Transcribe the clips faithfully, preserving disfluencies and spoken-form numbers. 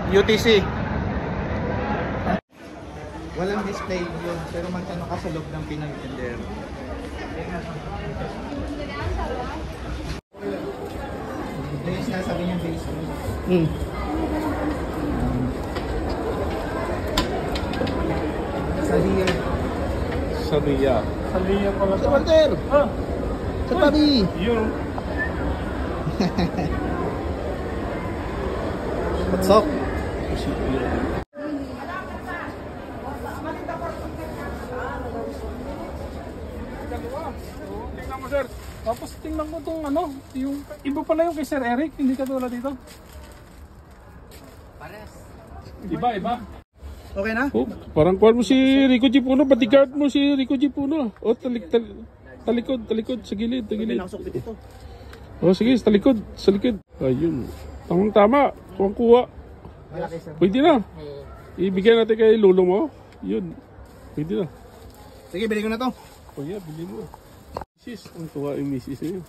U T C. Walang display yun, pero magtanong ka sa loob ng Pinoy Tendero. Base na, sabi niya base. Hmm. Sadia. Sadia. Sadia pala. Sa Walter! Ah! Sa tabi! Yun. What's up? Tingnan mo sir. Tapos tingnan mo itong ano, yung iba pala yung kay Sir Eric, hindi ka tulad dito. Pares. Iba, iba. Okay na? Oh, parang kuwan mo si Rico G. Puno, bodyguard mo si Rico G. Puno. O, talik, talik, talikod, talikod, sa gilid, sa gilid. O, sige, sa talikod, sa likod. Ayun. Tamang tama, kuwang kuha. Pwede na. Ibigay natin kay lolo mo. Yun. Pwede na. Sige, bili ko na to. O yeah, bili mo. Misis, ang tuwa yung misis niyo.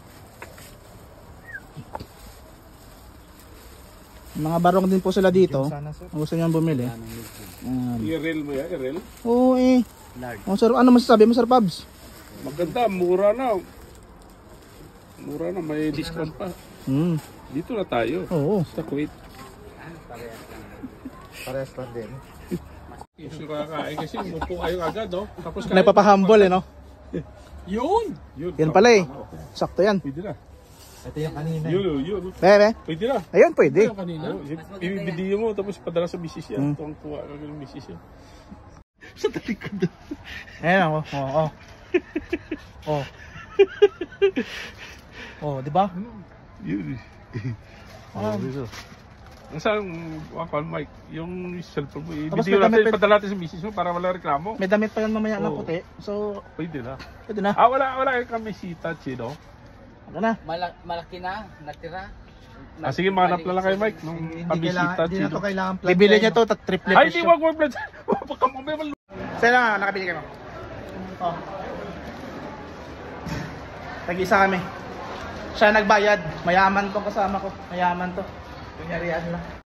Mga barong din po sila dito. Kung gusto nyo bumili. Um, I-rel mo yan, i-rel? Oo eh. Oh, sir, ano masasabi mo, Sir Pabs? Maganda, mura na. Mura na, may discount pa. Hmm. Dito na tayo. Oo. Sa Kuwait. Parehas pa din. Kasi kakain kasi umupo kayo agad, no? Tapos kayo. Nagpapahumble eh, no? Yun! Yun, Yan pala eh. Sakto yan. Pwede na. Ito yung kanina. Yun, yun. Bebe. Pwede na. Ayun, pwede. Yung kanina. I-video mo, tapos padala sa misis yan. Hmm. Tuwang tuwa ka ng misis yan. Sa talikod. Ayan ako. Oo. Oh, oh. Oh, di ba? Yun. Um, Ang saan, wakal Mike, yung cellphone mo, Tapos i-video may natin, damit- padala natin sa misis mo para wala reklamo. May damit pa yan mamaya na Oo. puti. So, Pwede na. pwede na. Ah, wala, wala kayo kami si Tachi, no? Ano na? Malak malaki na, natira. Ah, sige, manap na lang kayo Mike, nung kami si Tachi, no? kailangan plan. Bibili niya to, tat triple Ay, di, wag mo plan. Baka mamaya mal... Saan na, nakabili kayo? Oh. Tag-isa kami. Siya nagbayad. Mayaman tong kasama ko. Mayaman to. Kunyarihan lang.